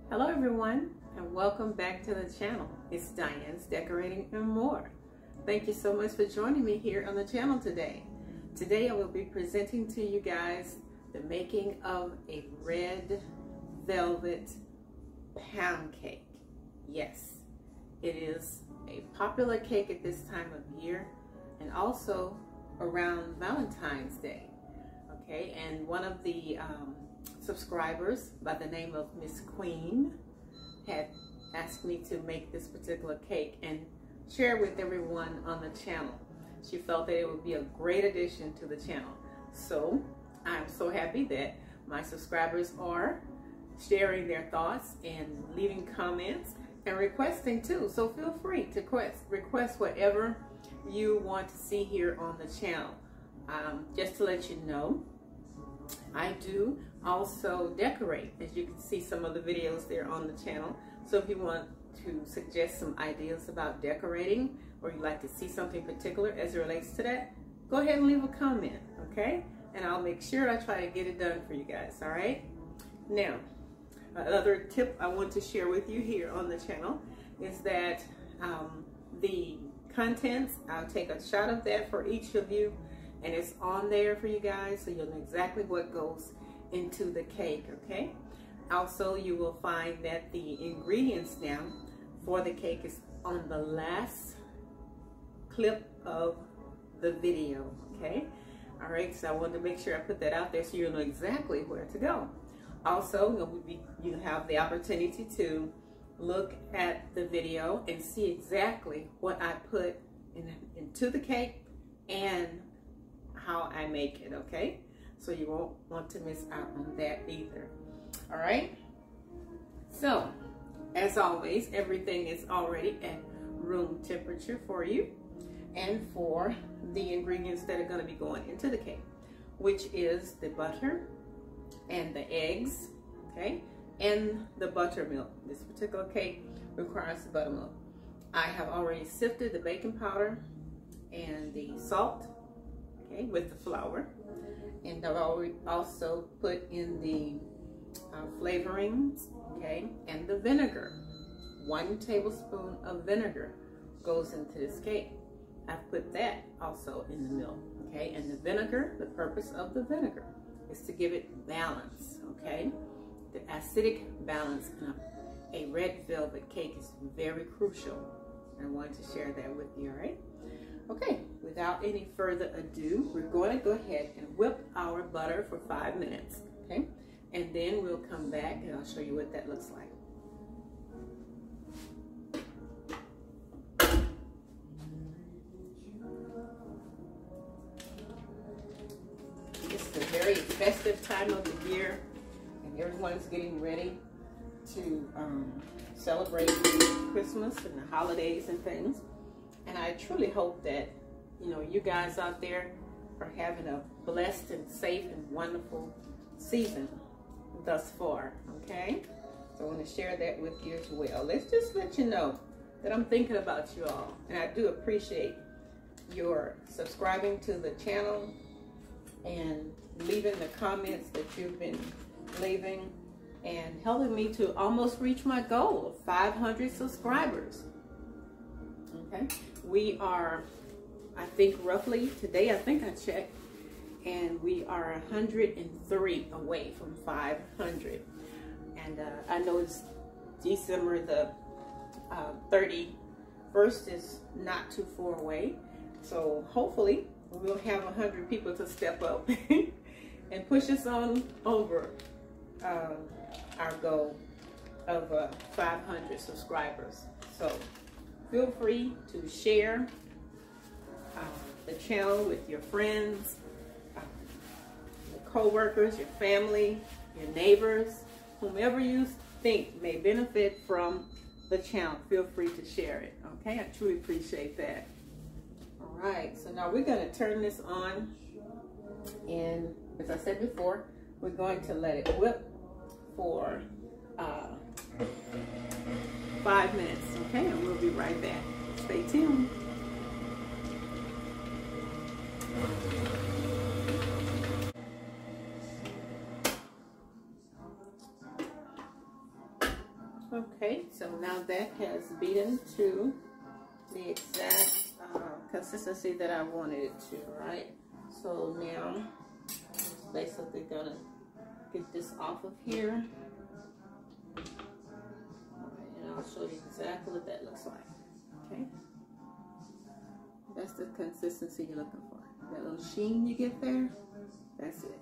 Hello everyone, and welcome back to the channel. It's Diane's Decorating and More. Thank you so much for joining me here on the channel today. Today I will be presenting to you guys the making of a red velvet pound cake. Yes, it is a popular cake at this time of year and also around Valentine's Day. Okay, and one of the subscribers by the name of Miss Queen had asked me to make this particular cake and share it with everyone on the channel. She felt that it would be a great addition to the channel. So I'm so happy that my subscribers are sharing their thoughts and leaving comments and requesting too. So feel free to request whatever you want to see here on the channel. Just to let you know, I do also decorate, as you can see some of the videos there on the channel. So if you want to suggest some ideas about decorating, or you'd like to see something particular as it relates to that, go ahead and leave a comment, okay? And I'll make sure I try to get it done for you guys, all right? Now, another tip I want to share with you here on the channel is that the contents, I'll take a shot of that for each of you, and it's on there for you guys, so you'll know exactly what goes into the cake, okay? Also, you will find that the ingredients now for the cake is on the last clip of the video, okay? All right, so I wanted to make sure I put that out there so you'll know exactly where to go. Also, you have the opportunity to look at the video and see exactly what I put into the cake and how I make it, okay? So you won't want to miss out on that either. All right? So, as always, everything is already at room temperature for you and for the ingredients that are going to be going into the cake, which is the butter and the eggs, okay, and the buttermilk. This particular cake requires the buttermilk. I have already sifted the baking powder and the salt, okay, with the flour, and I've already also put in the flavorings, okay, and the vinegar. 1 tablespoon of vinegar goes into this cake. I've put that also in the milk, okay, and the vinegar, the purpose of the vinegar is to give it balance, okay. The acidic balance in a red velvet cake is very crucial. I wanted to share that with you, all right? Okay, without any further ado, we're going to go ahead and whip our butter for 5 minutes, okay? And then we'll come back and I'll show you what that looks like. This is a very festive time of the year, and everyone's getting ready to celebrate Christmas and the holidays and things. And I truly hope that, you know, you guys out there are having a blessed and safe and wonderful season thus far, okay? So I want to share that with you as well. Let's just let you know that I'm thinking about you all. And I do appreciate your subscribing to the channel and leaving the comments that you've been leaving and helping me to almost reach my goal of 500 subscribers. Okay, we are, I think roughly today, I think I checked, and we are 103 away from 500. And I know it's December the 31st is not too far away, so hopefully we'll have 100 people to step up and push us on over our goal of 500 subscribers. So feel free to share the channel with your friends, your co-workers, your family, your neighbors, whomever you think may benefit from the channel. Feel free to share it, okay? I truly appreciate that. All right, so now we're going to turn this on, and as I said before, we're going to let it whip for 5 minutes, okay? And we'll be right back. Stay tuned. Okay, so now that has beaten to the exact consistency that I wanted it to, right? So now I'm basically gonna get this off of here. And I'll show you exactly what that looks like. Okay, that's the consistency you're looking for. That little sheen you get there, that's it.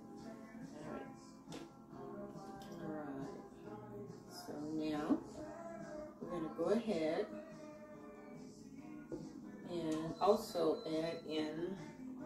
All right. So now we're gonna go ahead and also add in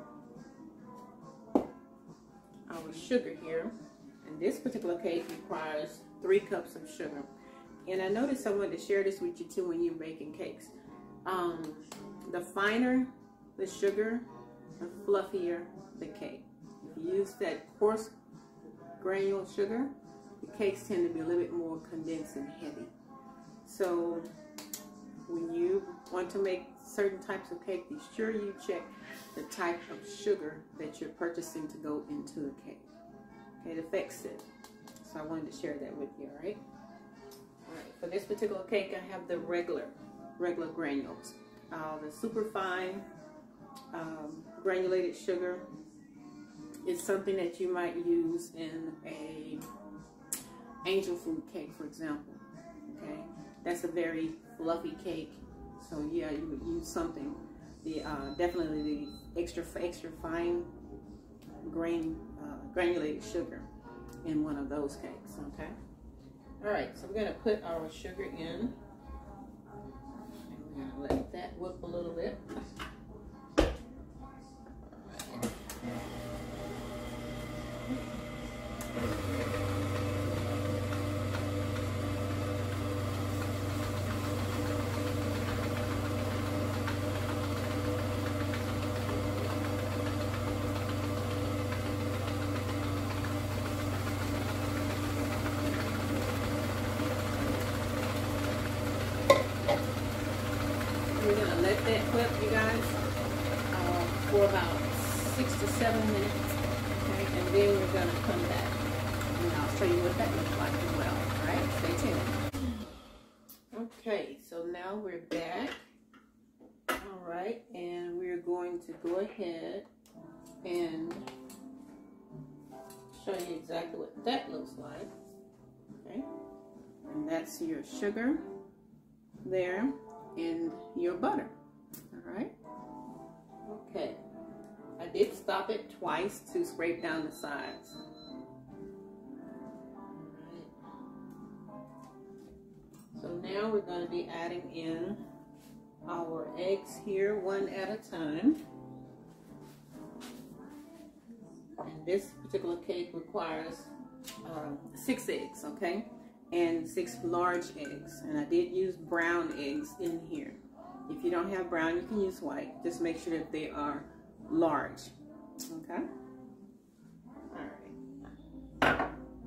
our sugar here. And this particular cake requires 3 cups of sugar. And I noticed I wanted to share this with you too when you're baking cakes. The finer the sugar, the fluffier the cake. If you use that coarse granule sugar, the cakes tend to be a little bit more condensed and heavy. So when you want to make certain types of cake, be sure you check the type of sugar that you're purchasing to go into the cake. Okay, it affects it. So I wanted to share that with you, all right? All right, for this particular cake, I have the regular granules. The super fine granulated sugar is something that you might use in a angel food cake, for example. Okay, that's a very fluffy cake. So yeah, you would use something, definitely the extra fine granulated sugar in one of those cakes. Okay. All right, so we're gonna put our sugar in. And we're gonna let that whip a little bit. We're going to let that whip, you guys, for about 6 to 7 minutes, okay? And then we're going to come back, and I'll show you what that looks like as well, all right? Stay tuned. Okay, so now we're back, all right? And we're going to go ahead and show you exactly what that looks like, okay? And that's your sugar there and your butter. All right. Okay. I did stop it twice to scrape down the sides. All right. So now we're going to be adding in our eggs here one at a time. And this particular cake requires 6 eggs, okay? And 6 large eggs, and I did use brown eggs in here. If you don't have brown, you can use white. Just make sure that they are large, okay? All right.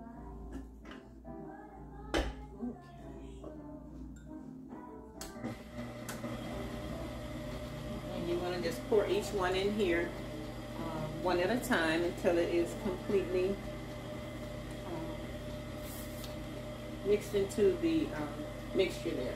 And you want to just pour each one in here one at a time until it is completely mixed into the mixture there.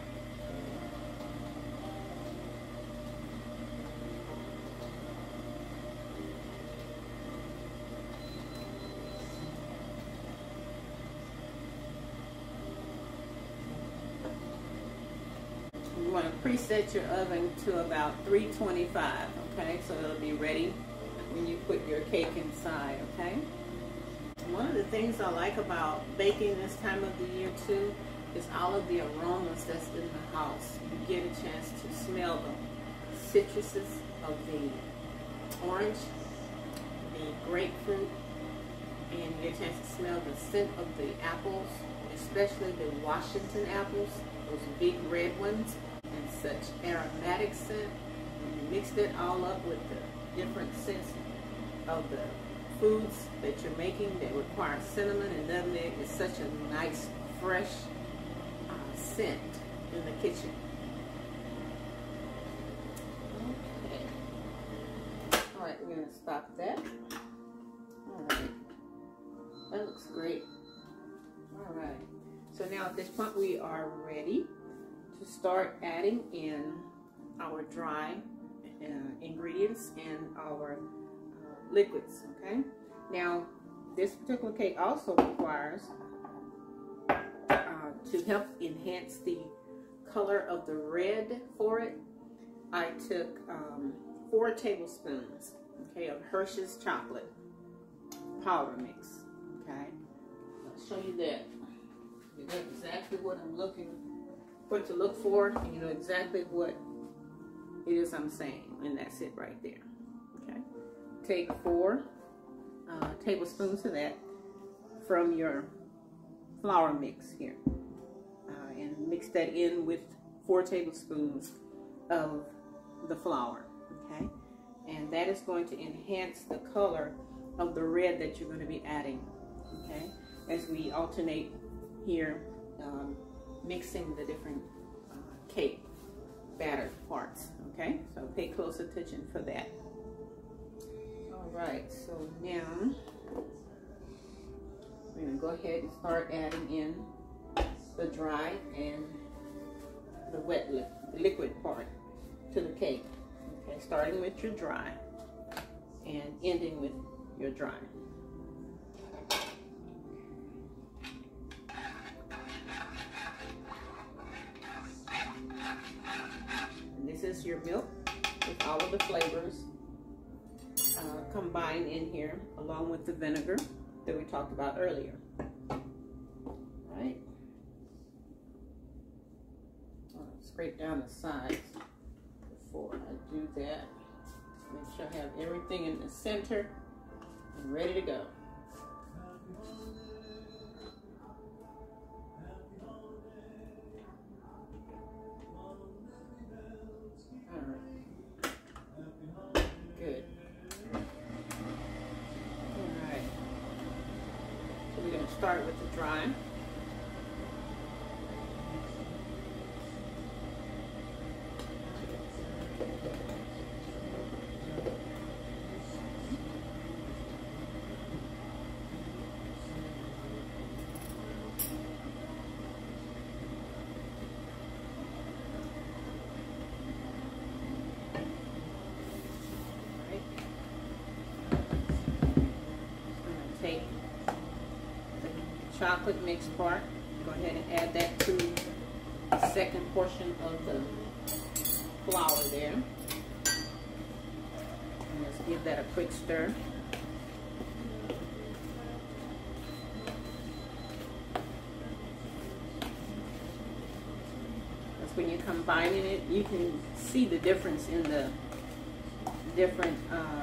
You want to preset your oven to about 325, okay? So it'll be ready when you put your cake inside, okay? One of the things I like about baking this time of the year too is all of the aromas that's in the house. You get a chance to smell the citruses of the orange, the grapefruit, and you get a chance to smell the scent of the apples, especially the Washington apples, those big red ones, and such aromatic scent. And you mix that all up with the different scents of the foods that you're making that require cinnamon and nutmeg. Is such a nice, fresh scent in the kitchen. Okay. All right, we're going to stop that. All right. That looks great. All right. So now at this point we are ready to start adding in our dry ingredients and our liquids, okay? Now this particular cake also requires to help enhance the color of the red for it. I took 4 tablespoons, okay, of Hershey's chocolate powder mix, okay? I'll show you that. You know exactly what I'm what to look for, and you know exactly what it is I'm saying, and that's it right there, okay? Take 4 tablespoons of that from your flour mix here, and mix that in with 4 tablespoons of the flour, okay? And that is going to enhance the color of the red that you're going to be adding, okay? As we alternate here, mixing the different cake batter parts, okay? So pay close attention for that. All right, so now we're going to go ahead and start adding in the dry and the wet liquid part to the cake. Okay, starting with your dry and ending with your dry. And this is your milk with all of the flavors combined in here, along with the vinegar that we talked about earlier. Right? Scrape down the sides before I do that. Make sure I have everything in the center and ready to go. All right. Good. All right. So we're going to start with the dry. Chocolate mix part, go ahead and add that to the second portion of the flour there. And just give that a quick stir. That's when you're combining it, you can see the difference in the different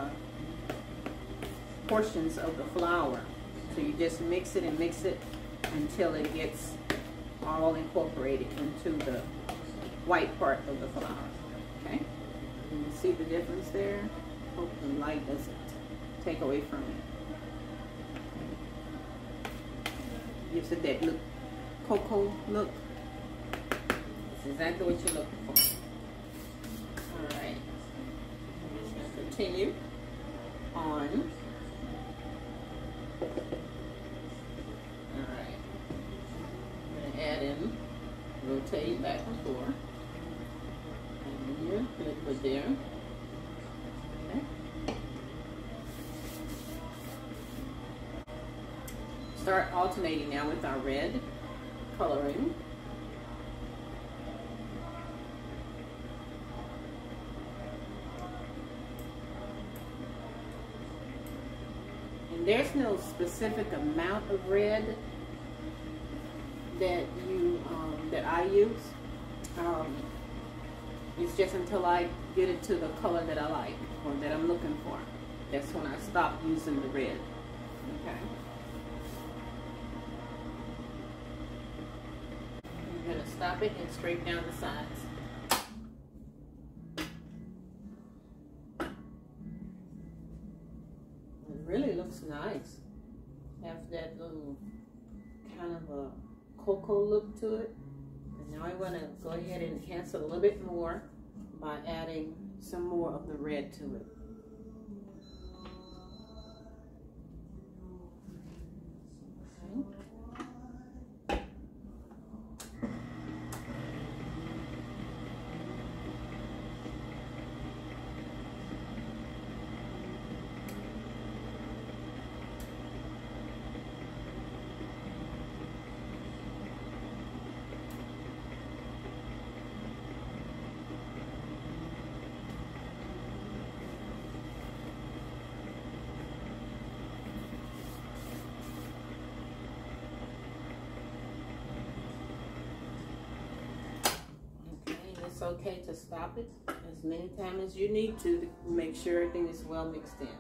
portions of the flour. So you just mix it and mix it until it gets all incorporated into the white part of the flour, okay? You see the difference there? Hope the light doesn't take away from it. Gives it that look, cocoa look. That's exactly what you're looking for. All right, I'm just gonna continue on. Rotate back and forth. And your liquid there. Okay. Start alternating now with our red coloring. And there's no specific amount of red that that I use. It's just until I get it to the color that I like or that I'm looking for. That's when I stop using the red. Okay. I'm gonna stop it and scrape down the sides. It really looks nice. Have that little kind of a cocoa look to it. And now I want to go ahead and enhance it a little bit more by adding some more of the red to it. Okay. okay to stop it as many times as you need to make sure everything is well mixed in.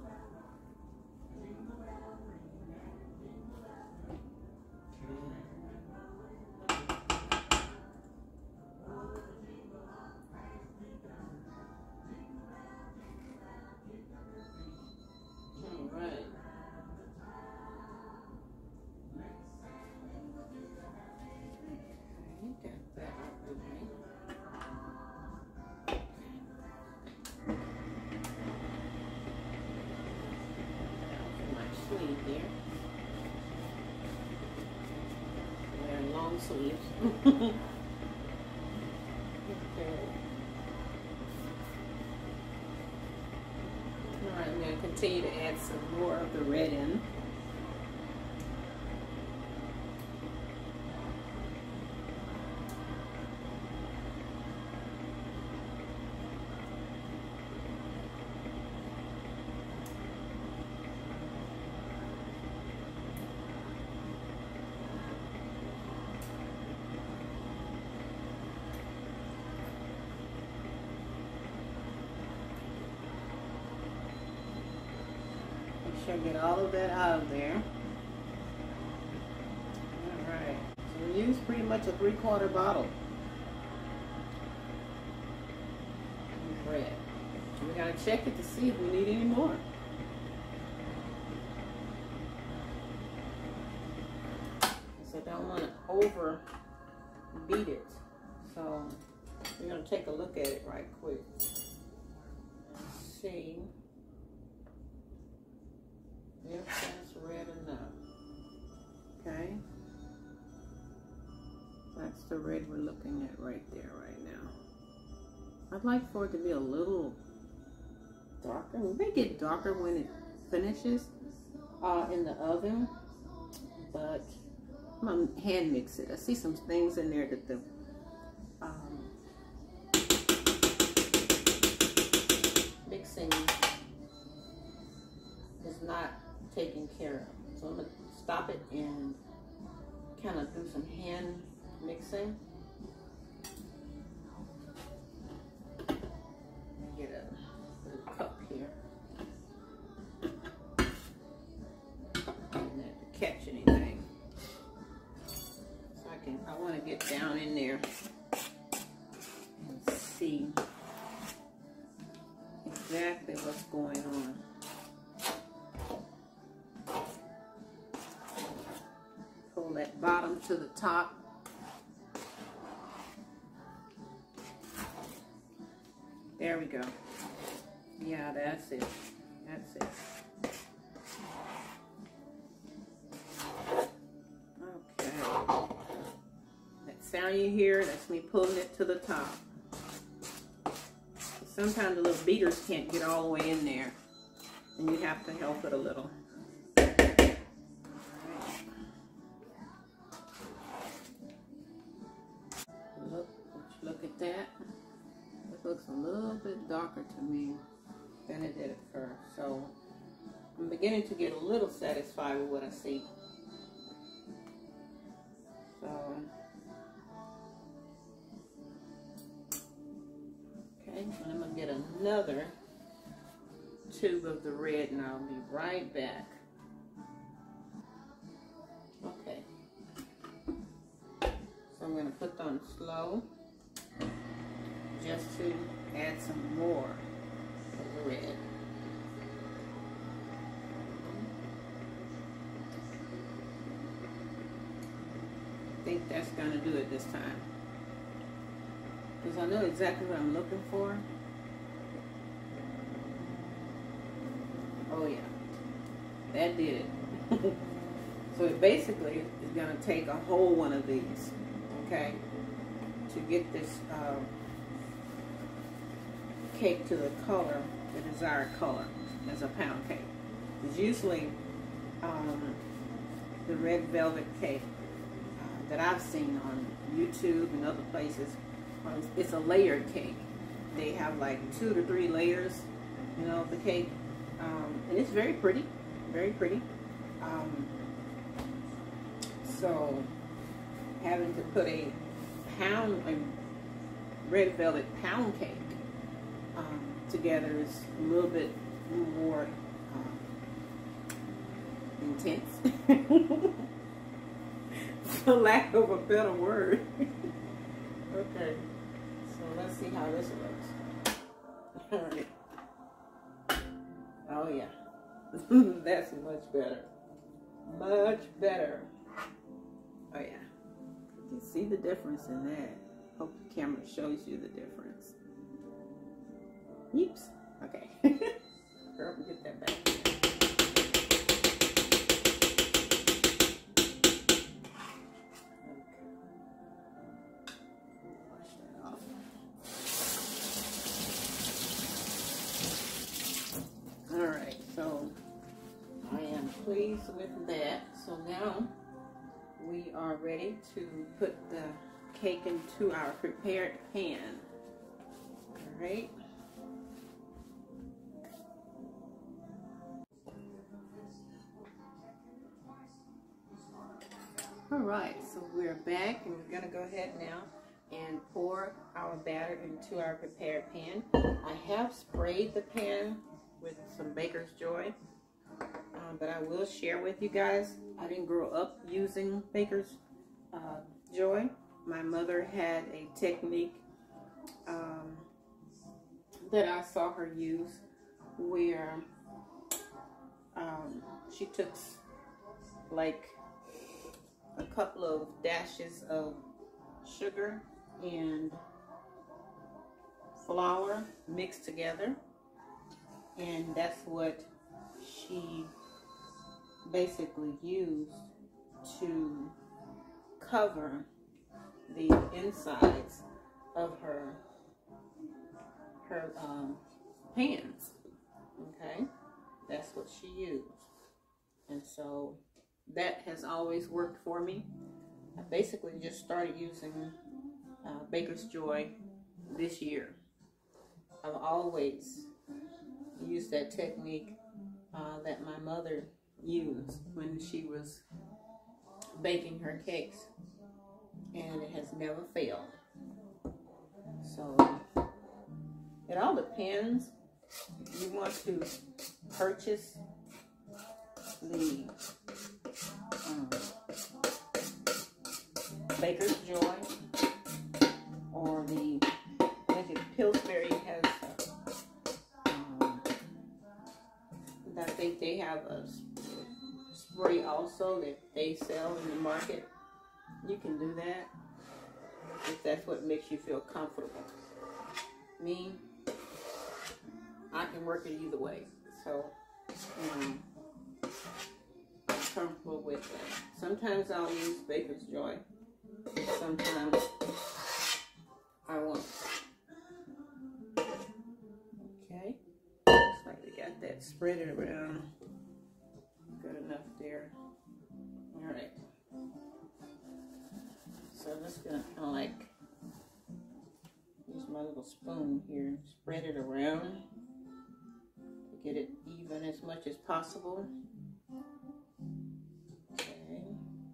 There. Wearing long sleeves. Okay. Alright, I'm going to continue to add some more of the red in. Make sure I get all of that out of there. Alright, so we use pretty much a 3/4 bottle of red. We gotta check it to see if we need any more. So I don't want to over beat it. So we're gonna take a look at it right quick. Let's see if that's red enough. Okay, that's the red we're looking at right there right now. I'd like for it to be a little darker. We may get darker when it finishes in the oven, but I'm gonna hand mix it. I see some things in there that the mixing is not taken care of. So I'm gonna stop it and kind of do some hand mixing. Get a little cup here. Not to catch anything. So I want to get down in there and see exactly what's going on. Pull that bottom to the top. There we go. Yeah, that's it. That's it. Okay. That sound you hear, that's me pulling it to the top. Sometimes the little beaters can't get all the way in there, and you have to help it a little. Look at that. It looks a little bit darker to me than it did at first. So I'm beginning to get a little satisfied with what I see. So, okay, and I'm gonna get another tube of the red and I'll be right back. Okay. So I'm gonna put on slow just to add some more of the red. I think that's gonna do it this time, because I know exactly what I'm looking for. Oh yeah, that did it. So it basically is gonna take a whole one of these, okay, to get this cake to the color, the desired color as a pound cake. Because usually the red velvet cake that I've seen on YouTube and other places, it's a layered cake. They have like 2 to 3 layers, you know, of the cake, and it's very pretty, very pretty. So having to put a pound, red velvet pound cake together is a little bit more intense, for lack of a better word. Okay, so let's see how this looks. All right. Oh yeah, that's much better. Much better. Oh yeah, you can see the difference in that. Hope the camera shows you the difference. Oops. Okay. Girl, get that back. Alright, so I am pleased with that. So now we are ready to put the cake into our prepared pan. Alright. Alright, so we're back and we're going to go ahead now and pour our batter into our prepared pan. I have sprayed the pan with some Baker's Joy, but I will share with you guys, I didn't grow up using Baker's Joy. My mother had a technique that I saw her use where she took like a couple of dashes of sugar and flour mixed together, and that's what she basically used to cover the insides of her pans. Okay, that's what she used, and so that has always worked for me. I basically just started using Baker's Joy this year. I've always used that technique that my mother used when she was baking her cakes, and it has never failed. So it all depends. You want to purchase the Baker's Joy, or the, I think Pillsbury has, I think they have a spray also that they sell in the market. You can do that if that's what makes you feel comfortable. Me, I can work it either way, so I'm comfortable with that. Sometimes I'll use Baker's Joy, sometimes I won't. Okay, looks like we got that spread it around good enough there. All right, so I'm just gonna kind of like use my little spoon here, spread it around to get it even as much as possible. Okay.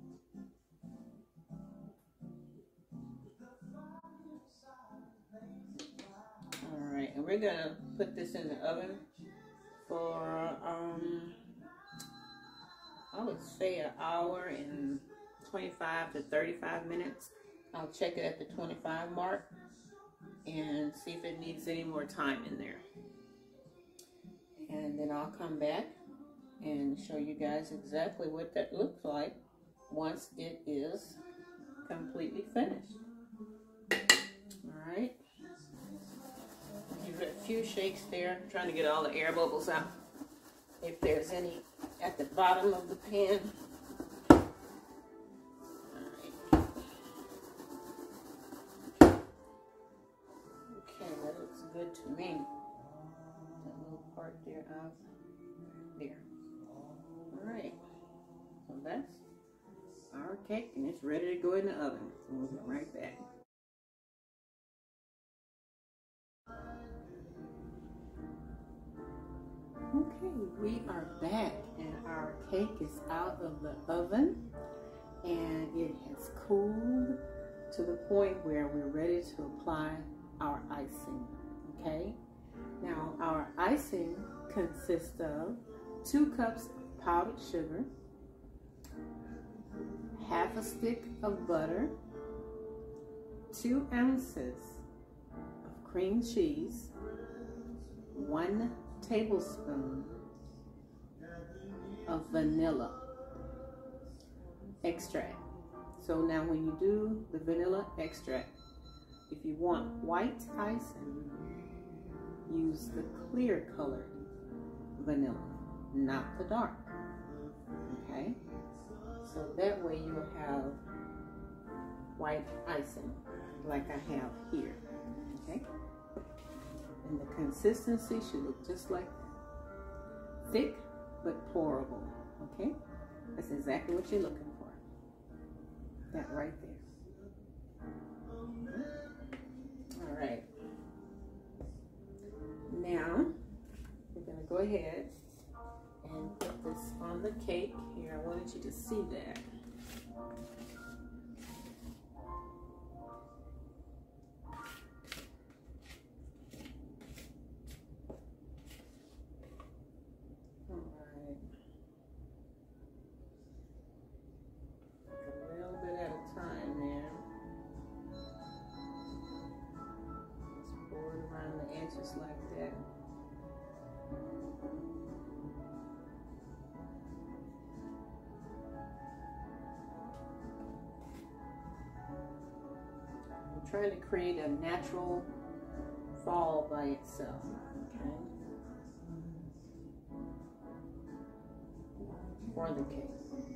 All right, and we're gonna put this in the oven for I would say an hour and 25 to 35 minutes. I'll check it at the 25 mark and see if it needs any more time in there. And then I'll come back and show you guys exactly what that looks like once it is completely finished. All right. Give it a few shakes there, trying to get all the air bubbles out, if there's any at the bottom of the pan. Good to me. That little part there out there. Alright. So that's our cake, and it's ready to go in the oven. So we'll be right back. Okay, we are back, and our cake is out of the oven, and it has cooled to the point where we're ready to apply our icing, okay? Now, our icing consists of 2 cups of powdered sugar, half a stick of butter, 2 ounces of cream cheese, 1 tablespoon of vanilla extract. So now when you do the vanilla extract, if you want white icing, use the clear colored vanilla, not the dark, okay? So that way you'll have white icing like I have here, okay? And the consistency should look just like that. Thick but pourable, okay? That's exactly what you're looking for. That right there. All right. Now, we're going to go ahead and put this on the cake. Here, I wanted you to see that. Just like that. I'm trying to create a natural fall by itself, okay? For the cake.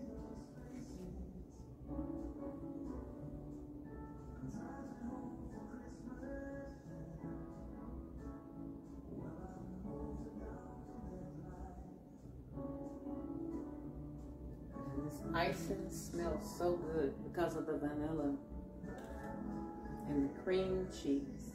Icing smells so good because of the vanilla and the cream cheese.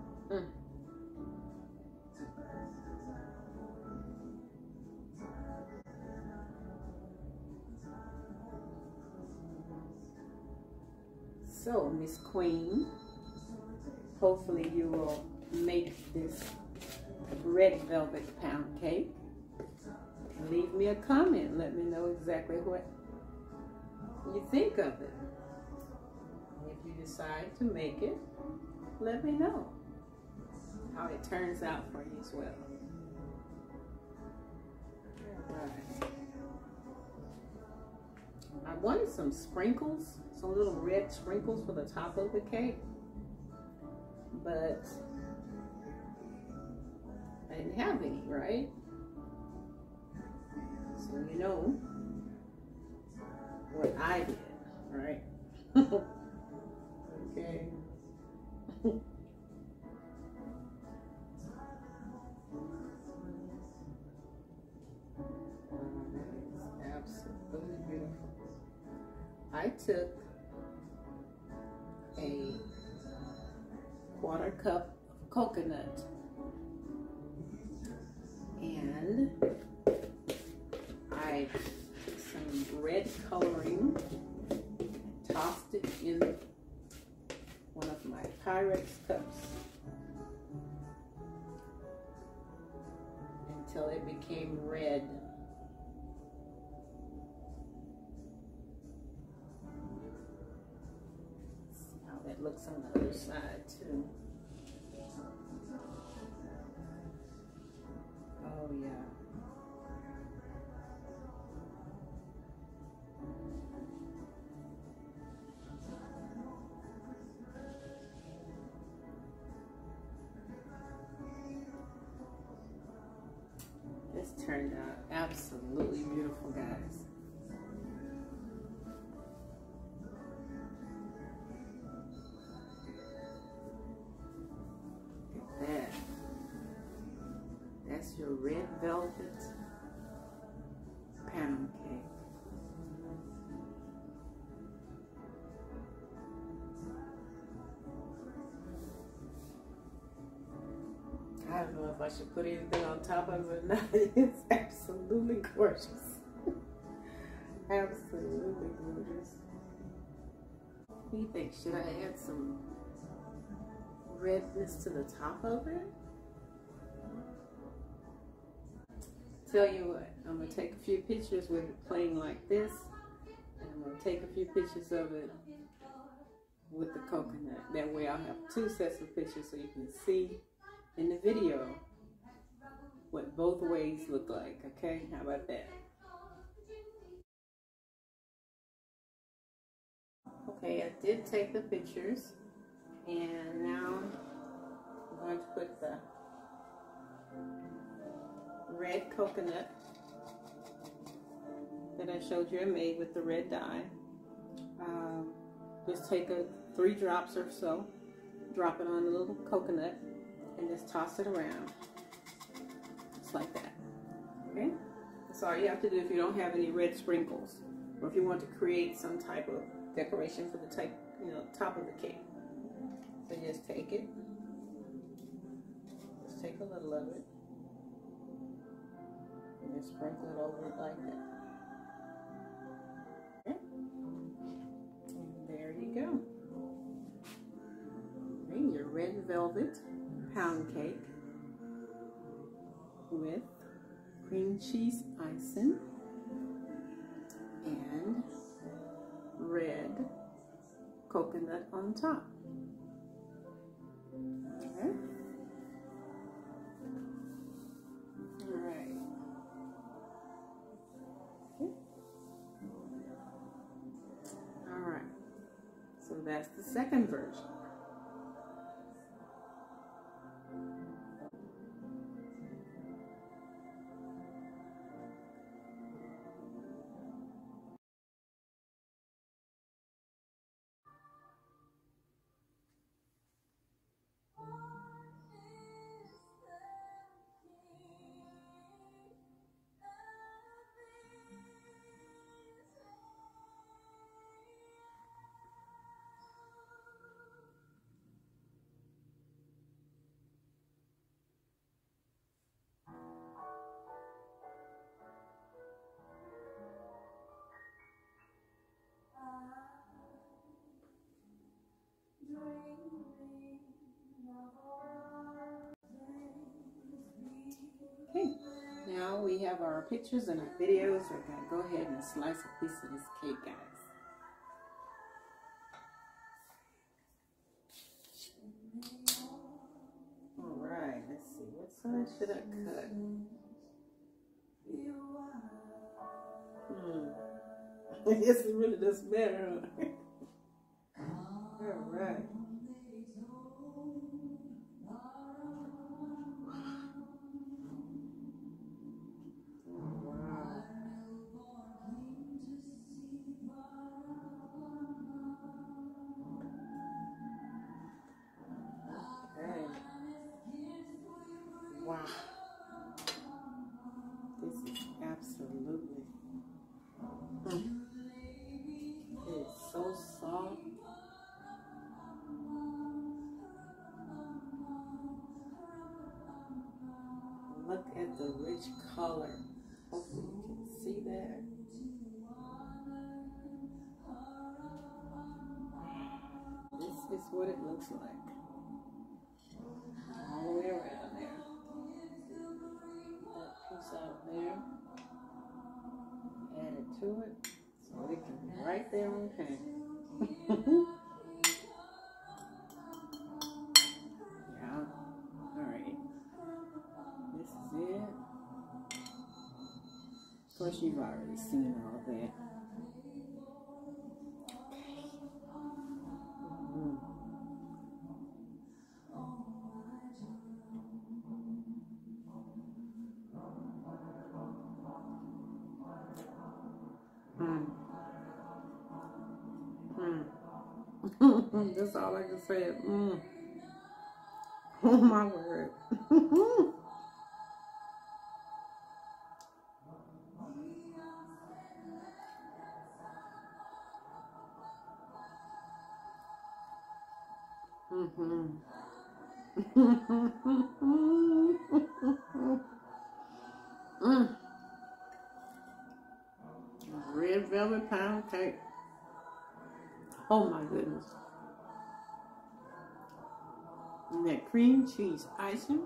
So, Miss Queen, hopefully you will make this red velvet pound cake. Leave me a comment. Let me know exactly what you think of it. If you decide to make it, let me know how it turns out for you as well. All right. I wanted some sprinkles, some little red sprinkles for the top of the cake, but I didn't have any, right? So you know what I did, right? Okay. It's absolutely beautiful. I took a 1/4 cup of coconut and I took some red coloring, tossed it in one of my Pyrex cups until it became red. See how that looks on the other side too. Oh yeah. This turned out absolutely beautiful, guys. Look at that. That's your red velvet pound cake. I don't know if I should put anything on top of it or not. It's absolutely gorgeous. Absolutely gorgeous. What do you think? Should I add some redness to the top of it. Tell you what, I'm going to take a few pictures with it playing like this, and I'm going to take a few pictures of it with the coconut. That way I'll have two sets of pictures so you can see in the video what both ways look like, okay? How about that? Okay, I did take the pictures, and now I'm going to put the red coconut that I showed you I made with the red dye. Just take 3 drops or so, drop it on the little coconut, and just toss it around, just like that. Okay, that's all you have to do if you don't have any red sprinkles, or if you want to create some type of decoration for the top of the cake. So just take it, just take a little of it, and just sprinkle it over it like that. Okay. And there you go. Okay, your red velvet pound cake with cream cheese icing and red coconut on top. Okay. All right. Okay. All right. So that's the second version. Okay, now we have our pictures and our videos. We're going to go ahead and slice a piece of this cake, guys. Alright, let's see. What side should I cut? I guess it really doesn't matter. Alright. Wow, this is absolutely, it is so soft. Look at the rich color. Hopefully you can see that. This is what it looks like. All the way around there. Piece out there, add it to it, so it can be right there on the pan. Yeah, alright, this is it. Of course, you've already seen all that. That's all I can say. Oh my word. Red velvet pound cake. Oh my goodness. And that cream cheese icing.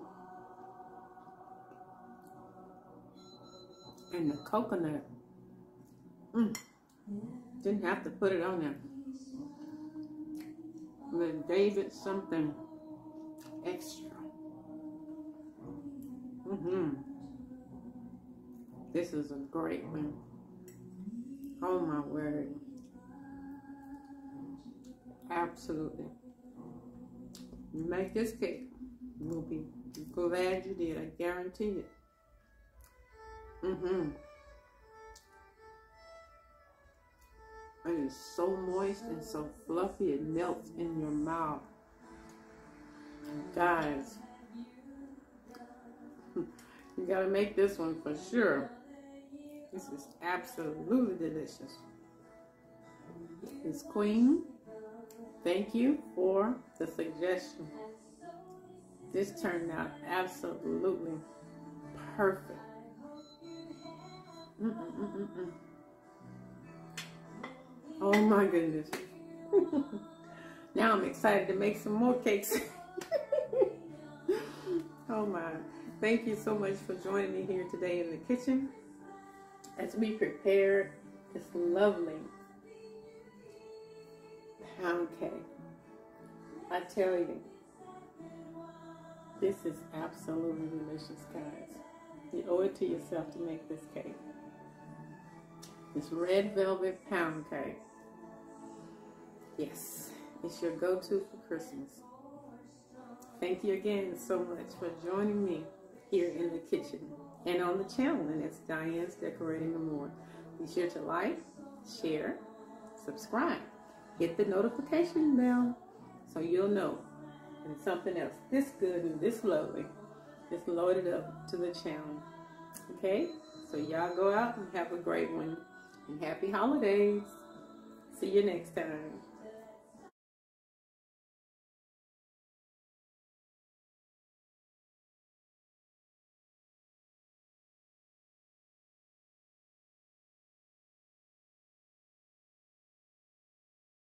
And the coconut. Didn't have to put it on there. But gave it something extra. This is a great one. Oh my word. Absolutely. You make this cake, you'll be glad you did. I guarantee it. It is so moist and so fluffy, it melts in your mouth. Guys, you gotta make this one for sure. This is absolutely delicious. Miss Queen, thank you for the suggestion. This turned out absolutely perfect. Oh my goodness. Now I'm excited to make some more cakes. Oh my. Thank you so much for joining me here today in the kitchen as we prepare this lovely pound cake. I tell you, this is absolutely delicious, guys. You owe it to yourself to make this cake. This red velvet pound cake. Yes, it's your go-to for Christmas. Thank you again so much for joining me here in the kitchen and on the channel, and it's Diane's Decorating and More. Be sure to like, share, subscribe, hit the notification bell so you'll know when something else this good and this lovely is loaded up to the channel. Okay, so y'all go out and have a great one, and happy holidays. See you next time.